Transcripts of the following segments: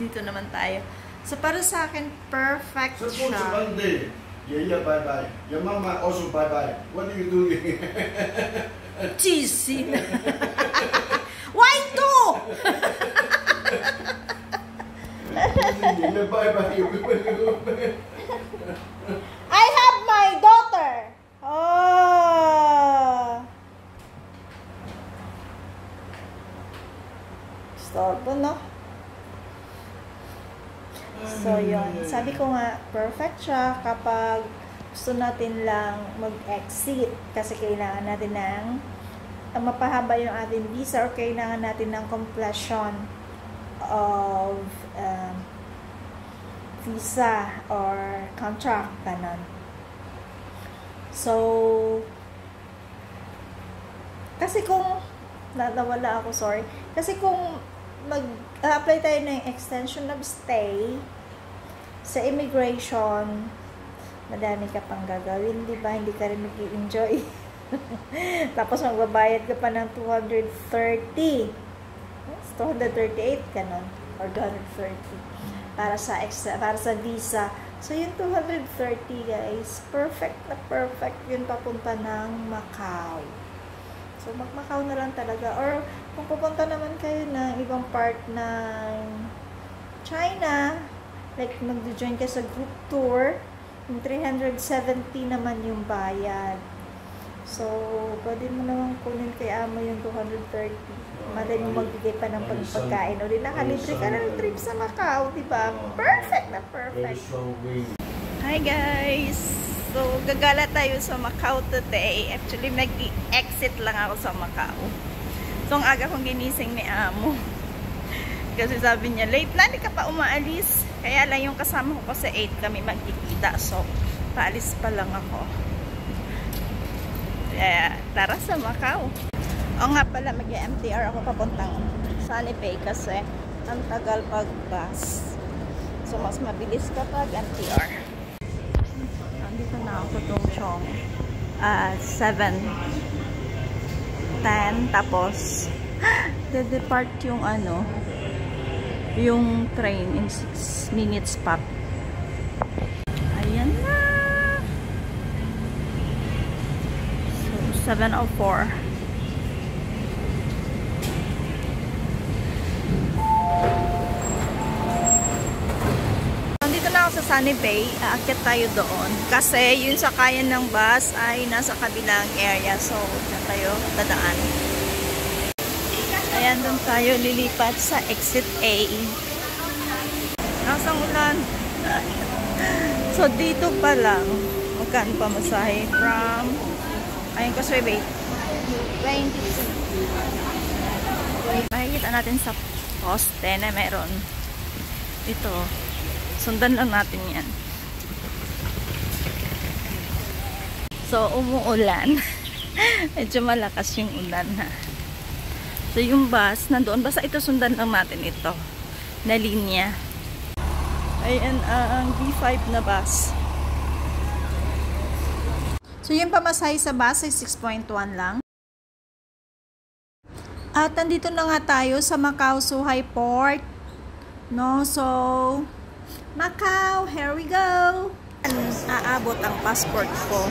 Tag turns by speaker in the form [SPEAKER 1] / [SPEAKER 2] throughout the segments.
[SPEAKER 1] dito naman tayo. So, para sa akin, perfect siya.
[SPEAKER 2] Monday. Yeah, bye-bye. Your mama also bye-bye. What are you doing?
[SPEAKER 1] Cheesy. Why two?
[SPEAKER 2] Yeah, bye-bye.
[SPEAKER 1] I have my daughter. Oh. Stop no? So, yun. Sabi ko nga, perfect siya kapag gusto natin lang mag-exit. Kasi kailangan natin ng mapahaba yung ating visa or kailangan natin ng completion of visa or contract. Ganon. So, kasi kung nawala ako, sorry. Kasi kung mag-apply tayo ng extension of stay sa immigration, madami ka pang gagawin, di ba? Hindi ka rin mag-i-enjoy. Tapos magbabayad ka pa ng 230. 238 ka nun. Or 230. Para sa visa. So, yung 230, guys, perfect na perfect yun papunta ng Macau. So, mag-Macau na lang talaga. Or, kung pupunta naman kayo ng ibang part ng China, like, mag-join kayo sa group tour, yung 370 naman yung bayad. So, pwede mo naman kunin kay amo yung 230. Malay mo magbigay pa ng pagkain. O, nakalibre ka ng trip sa Macau, diba? Perfect na perfect. Hi, guys! So, gagala tayo sa Macau today. Actually, nag-exit lang ako sa Macau. So, ang aga kong ginising ni amo. Kasi sabi niya, late na, hindi ka pa umaalis. Kaya lang yung kasama ko sa 8 kami magkikita. So, paalis pa lang ako. Kaya, tara sa Macau. O nga pala, mag-MTR ako papuntang Sunny Bay kasi ang tagal pag-bus. So, mas mabilis kapag MTR. Dito na ako itong Chong 7:10 tapos de-depart yung yung train in 6 minutes pa. Ayan na. So 7:04. Sa Sunny Bay, aakyat tayo doon kasi yung sakayan ng bus ay nasa kabilang area, so dyan tayo dadaan. Ayan, doon tayo lilipat sa exit A. Nasang ulan. So dito pa lang magkano pa masahe from ayun kasi wait 22. Makikita natin sa poste na meron ito. Sundan lang natin yan. So, umuulan. Medyo malakas yung ulan, ha. So, yung bus, nandoon. Basta ito, sundan lang natin ito. Na linya. Ayan, ang B5 na bus. So, yung pamasahe sa bus ay 6.1 lang. At nandito na nga tayo sa Macau Zhuhai Port. No, so Macau, here we go. Aabot ang passport ko.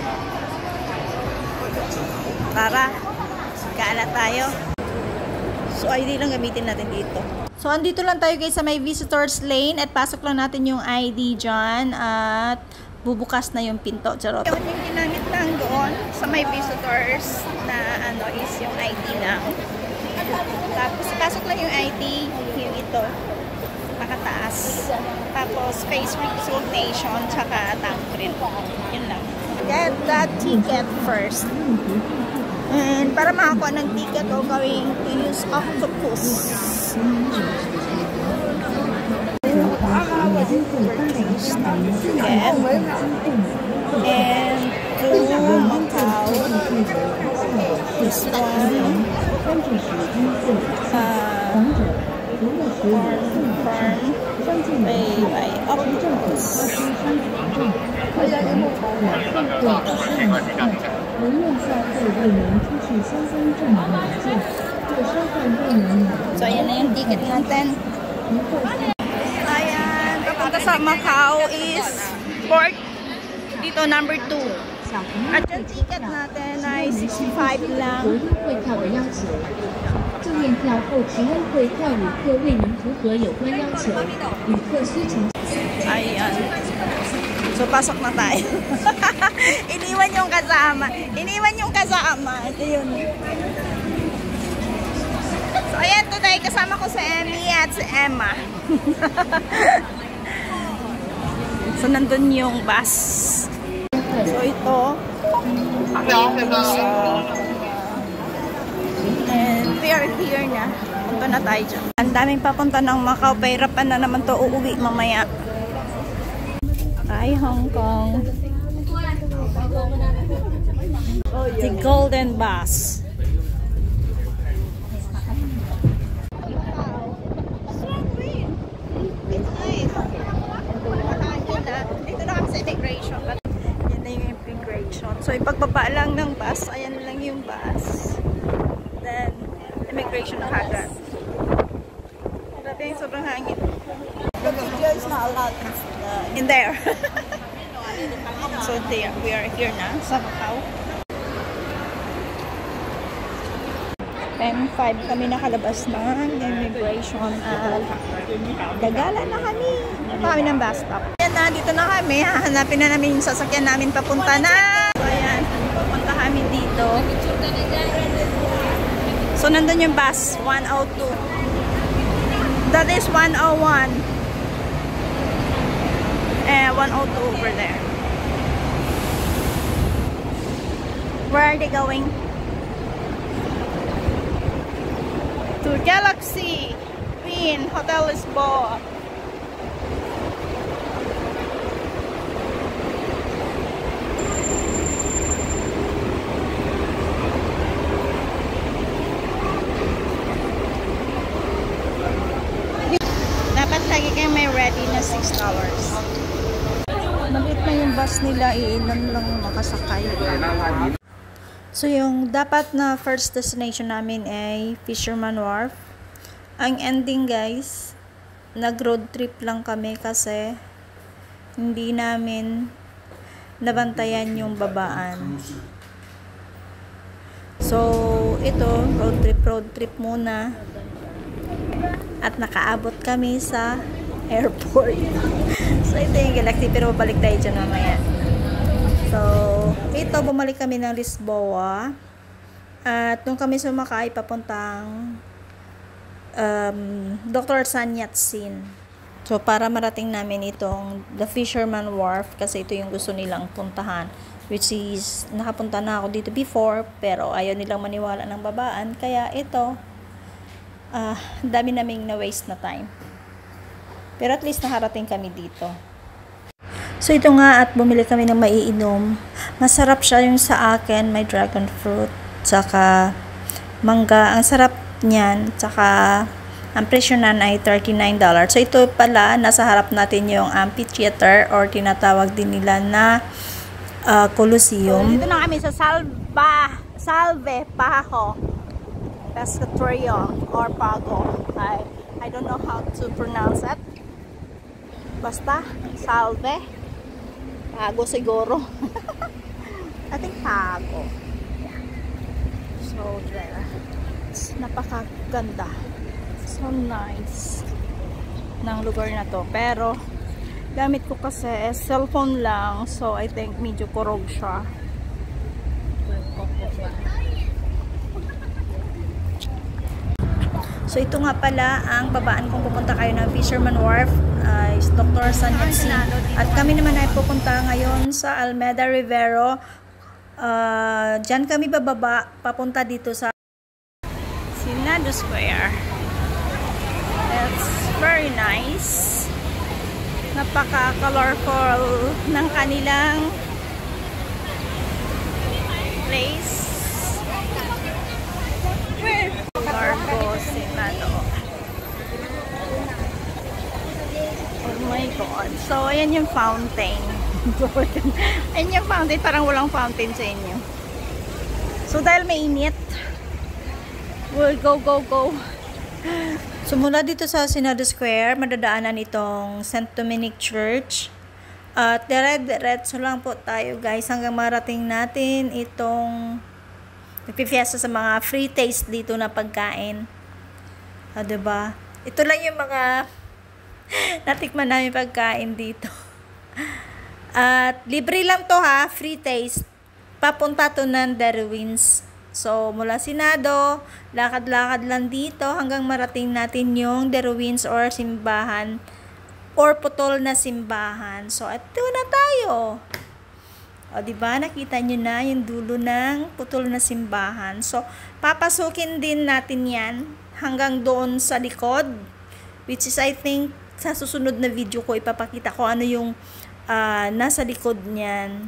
[SPEAKER 1] Tara, gala tayo. So, ID lang gamitin natin dito. So, andito lang tayo guys sa may visitors lane at pasok lang natin yung ID dyan at bubukas na yung pinto. Charot. Yung ginamit lang doon sa may visitors na is yung ID lang. Tapos, pasok lang yung ID, yung ito. Pakataas. Tapos, face consultation, tsaka thumbprint. Yun lang. Get that ticket first. And para makakuha ng ticket, we're going to use octopus. Ticket. And to Macau. This one. By octopus. So, ayan na yung ticket natin. Macau is port dito number 2. At yung ticket natin ay 65 lang.
[SPEAKER 3] 会票的要求，这验票后持优惠票旅客为您符合有关要求，旅客需从。
[SPEAKER 1] Ayan. So, pasok na tayo. Iniwan yung kasama. Iniwan yung kasama. Ito yun. So, ayan today. Kasama ko si Emmy at si Emma. So, nandun yung bus. So, ito. And we are here na. Punta na tayo dyan. Ang daming papunta ng Macau. Pahirapan na naman to uuwi mamaya. Ay, Hong Kong. The Golden Bus. Dito na kami sa immigration. Yan na yung immigration. So, ipagbaba lang ng bus. Ayan lang yung bus. Then, immigration na agad. Grabe yung sobrang hangin. The video is not allowed in there. So there, we are here na sa Macau. 10:05 kami nakalabas ng immigration at dagala na kami. Kami ng bus stop. Ayan na, dito na kami. Hahanapin na namin yung sasakyan namin papunta na. So ayan, papunta kami dito. So nandun yung bus, 102. That is 101. 102 over there. Where are they going? To Galaxy Queen Hotel Lisboa. Dapat lagi kayo may ready na $6. Maliit na yung bus nila, iilan lang makasakay. So yung dapat na first destination namin ay Fisherman Wharf. Ang ending guys, nag-road trip lang kami kasi hindi namin nabantayan yung babaan. So ito, road trip muna. At nakaabot kami sa airport. So, ito yung Galaxy. Pero babalik tayo dyan mamaya. So, ito, bumalik kami ng Lisboa. At nung kami sumakay, papuntang Dr. Sun Yat-sen. So, para marating namin itong The Fisherman Wharf, kasi ito yung gusto nilang puntahan. Which is, nakapunta na ako dito before, pero ayaw nilang maniwala ng babaan. Kaya ito, dami naming na-waste na time. Pero at least nakarating kami dito. So ito nga at bumili kami ng maiinom. Masarap siya yung sa akin. May dragon fruit. Tsaka mangga. Ang sarap niyan. Tsaka ang presyo na ay $39. So ito pala, nasa harap natin yung amphitheater or tinatawag din nila na Colosseum. So, dito na kami sa Salve Pago Pescatorio or Pago. I don't know how to pronounce it. Basta, Salve. Pago siguro. I think Pago. Yeah. So, there. It's napakaganda. So nice ng lugar na to. Pero, gamit ko kasi cellphone lang. So, I think medyo kurog siya. So ito nga pala ang babaan kung pupunta kayo ng Fisherman Wharf is Dr. Sun Yat-sen. At kami naman ay pupunta ngayon sa Alameda Rivero. Diyan kami bababa papunta dito sa Senado Square. It's very nice. Napaka-colorful ng kanilang place. Largo Senado. Oh my God. So, ayan yung fountain. Ayan yung fountain. Parang walang fountain sa inyo. So, dahil mainit, we'll go So, mula dito sa Synodo Square, madadaanan itong St. Dominic Church. At diretso lang po tayo guys hanggang marating natin itong nagpifiesta sa mga free taste dito na pagkain. Diba? Ito lang yung mga natikman namin pagkain dito. At libre lang to ha, free taste. Papunta to ng The Ruins. So, mula Senado, lakad-lakad lang dito hanggang marating natin yung The Ruins or simbahan or putol na simbahan. So, ito na tayo. O, diba? Nakita nyo na yung dulo ng putol na simbahan. So, papasukin din natin yan hanggang doon sa likod. Which is, I think, sa susunod na video ko, ipapakita ko ano yung nasa likod niyan.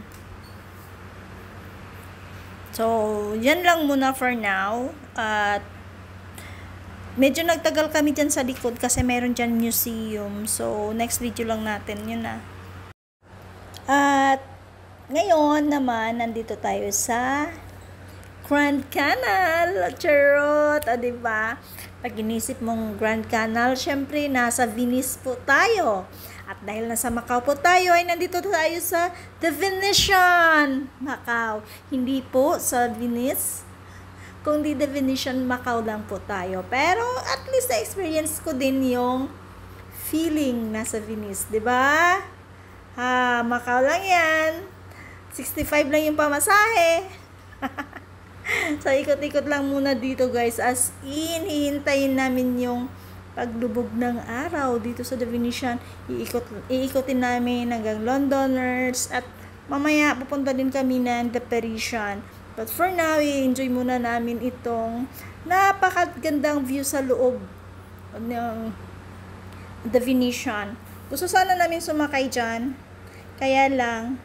[SPEAKER 1] So, yan lang muna for now. At medyo nagtagal kami dyan sa likod kasi meron dyan museum. So, next video lang natin. Yun na. At ngayon naman, nandito tayo sa Grand Canal. Charot! O, diba? Pag inisip mong Grand Canal, syempre, nasa Venice po tayo. At dahil nasa Macau po tayo, ay nandito tayo sa The Venetian Macau. Hindi po sa Venice, kundi The Venetian Macau lang po tayo. Pero at least na-experience ko din yung feeling nasa Venice, di ba? Macau lang yan. 65 lang yung pamasahe. So, ikot-ikot lang muna dito guys. As in, hihintayin namin yung paglubog ng araw dito sa The Venetian. Iikotin namin hanggang Londoners at mamaya pupunta din kami ng The Parisian. But for now, i-enjoy muna namin itong napakagandang view sa loob ng The Venetian. Gusto sana namin sumakay dyan, kaya lang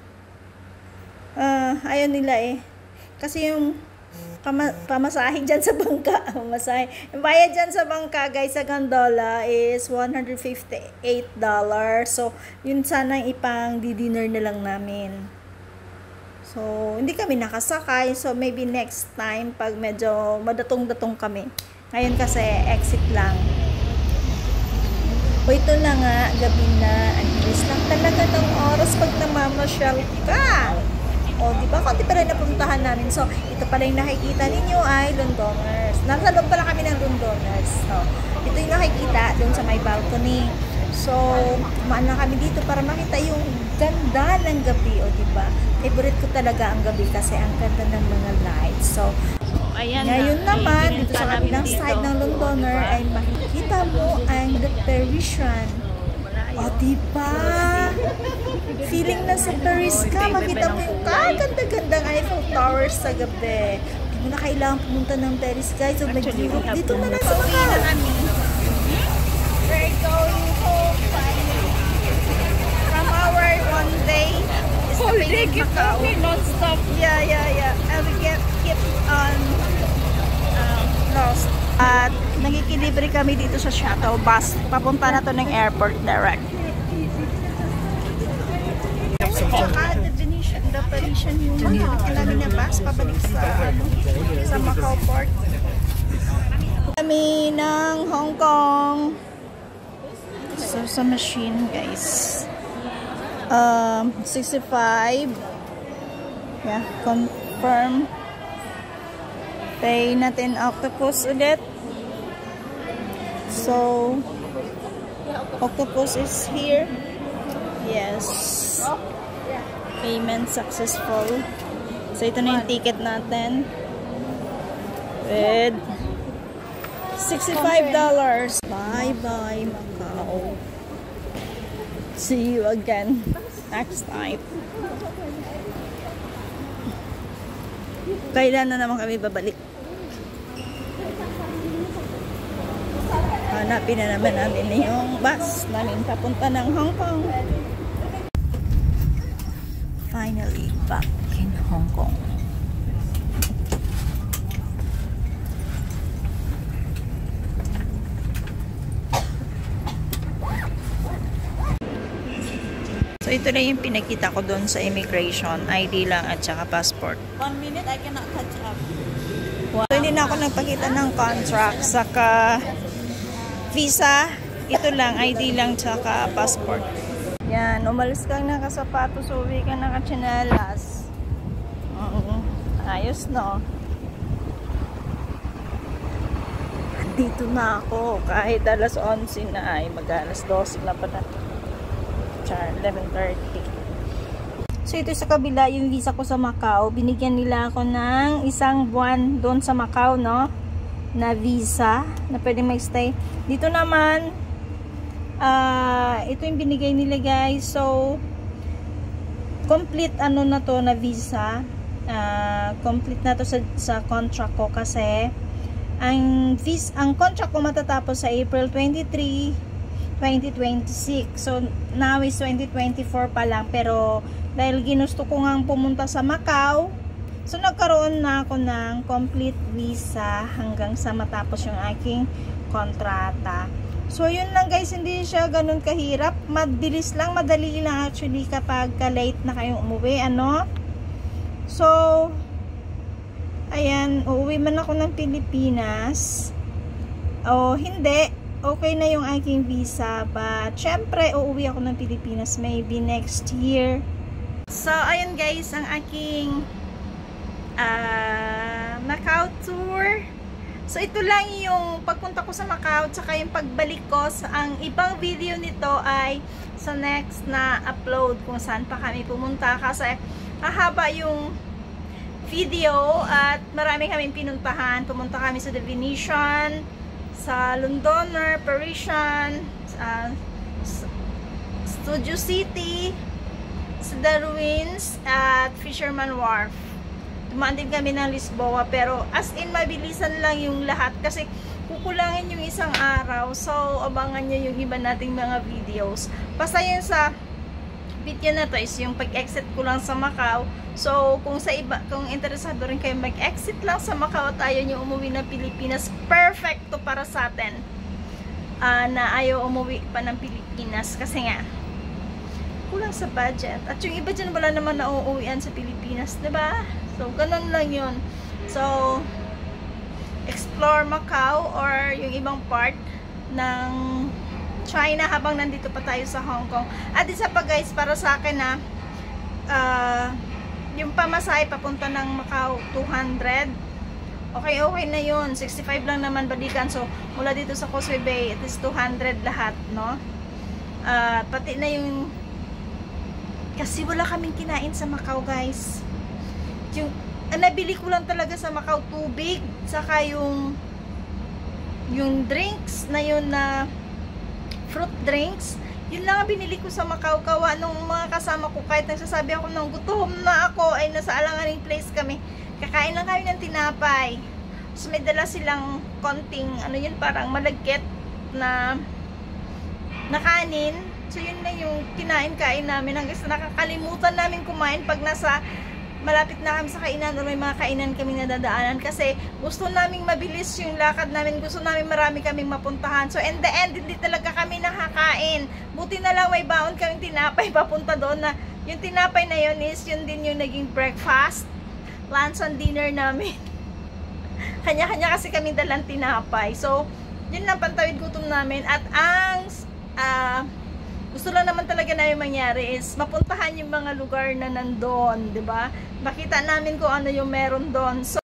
[SPEAKER 1] ayaw nila eh. Kasi yung pamasahe dyan sa bangka. Yung bayad dyan sa bangka, guys, sa gondola is $158. So, yun sana ipang di-dinner na lang namin. So, hindi kami nakasakay. So, maybe next time, pag medyo madatong-datong kami. Ngayon kasi, exit lang. O, ito na nga, gabi na. Ang bilis lang talaga ng oras pag namamasyal ka. O, di ba? Kunti pa rin napuntahan namin. So, ito pala yung nakikita ninyo ay Londoners. Nasa loob pala kami ng Londoners. So, ito yung nakikita doon sa may balcony. So, kumaan na kami dito para makita yung ganda ng gabi. O, di ba? Favorite ko talaga ang gabi kasi ang ganda ng mga lights. So, ayan ngayon naman, dito sa kabilang side ng Londoner ay makikita mo ang The Parisian. O, diba? Feeling na sa Paris ka, makita mo yung kaganda-gandang Eiffel Towers sa gabi. Hindi mo na kailangan pumunta ng Paris, guys. So, nag-Europe dito na lang sa Macau. We're going home finally. From our one day stay in Macau. Non-stop. Yeah. And we keep on lost. At nagkikilibre kami dito sa shuttle bus. Papunta na to ng airport direct. The Parisian yung namin na bus pabalik sa Macau Port. Kami ng Hong Kong. So, sa machine, guys. 65. Yeah, confirm. Pay natin octopus ulit. So, octopus is here. Yes. Payment successful. So, ito na yung ticket natin. With $65. Bye-bye, Macau. See you again next time. Kailan na naman kami babalik? Hanapin na naman namin yung bus namin papunta ng Hong Kong. Finally back in Hong Kong. So, ito na yung pinakita ko doon sa immigration. ID lang at saka passport.
[SPEAKER 4] 1 minute, I cannot catch up.
[SPEAKER 1] So, hindi na ako nagpakita ng contract. Saka visa, ito lang, ID lang, tsaka passport. Yan, umalis kang nakasapatos, uwi ka nakatsinelas. Ayos, no? Dito na ako, kahit alas 11 na, ay mag-alas 12 na pala. 11:30. So, ito sa kabila, yung visa ko sa Macau. Binigyan nila ako ng isang buwan doon sa Macau, no? Na visa, na pwede mag-stay. Dito naman, ito yung binigay nila, guys. So, complete ano na to na visa. Complete na to sa contract ko kasi ang contract ko matatapos sa April 23, 2026. So, now is 2024 pa lang. Pero, dahil ginusto ko nga pumunta sa Macau, so nagkaroon na ako ng complete visa hanggang sa matapos yung aking kontrata. So, yun lang guys, hindi siya ganun kahirap. Mabilis lang, madali lang actually kapag late na kayong umuwi, ano? So, ayan, uuwi man ako ng Pilipinas. O, hindi. Okay na yung aking visa. But, syempre, uuwi ako ng Pilipinas maybe next year. So, ayun guys, ang aking Macau tour. So, ito lang yung pagpunta ko sa Macau, tsaka yung pagbalik ko. Ang ibang video nito ay sa next na upload kung saan pa kami pumunta. Kasi, hahaba yung video at marami kaming pinuntahan. Pumunta kami sa The Venetian, sa Londoner, Parisian, Studio City, sa The Ruins, at Fisherman Wharf. Dumaan din kami ng Lisboa, pero as in mabilisan lang yung lahat kasi kukulangin yung isang araw. So, abangan nyo yung iba nating mga videos. Basta yun sa video na to is yung pag-exit ko lang sa Macau. So, kung interesado rin kayo mag-exit lang sa Macau at ayaw nyo umuwi ng Pilipinas, perfecto para sa atin. Na ayaw umuwi pa ng Pilipinas kasi nga kulang sa budget. At yung iba dyan wala naman nauuwian sa Pilipinas, diba? So, ganun lang yun. So, explore Macau or yung ibang part ng China habang nandito pa tayo sa Hong Kong. At isa pa guys, para sa akin na yung pamasahe papunta ng Macau, 200. Okay na yun. 65 lang naman balikan. So, mula dito sa Causeway Bay, it is 200 lahat, no? Pati na yung kasi wala kaming kinain sa Macau, guys. Yung nabili ko lang talaga sa Macau, tubig, saka yung drinks na yun na fruit drinks. Yun lang ang binili ko sa Macau. Kawa nung mga kasama ko, kahit nagsasabi ako ng gutom na ako, ay nasa alanganing place kami. Kakain lang kami ng tinapay. So, may dala silang konting, ano yun, parang malagkit na kanin. So, yun lang yung kinain-kain namin. Hanggang sa nakakalimutan namin kumain pag nasa malapit na kami sa kainan o may mga kainan kaming nadadaanan. Kasi gusto naming mabilis yung lakad namin. Gusto namin marami kaming mapuntahan. So, in the end, hindi talaga kami nakakain. Buti na lang may baon kaming tinapay papunta doon na yung tinapay na yun is yun din yung naging breakfast, lunch and dinner namin. Kanya-kanya kasi kami dalang tinapay. So, yun lang pantawid gutom namin. At ang gusto lang naman talaga namin mangyari is mapuntahan yung mga lugar na nandun, 'di ba? Makita namin kung ano yung meron doon. So,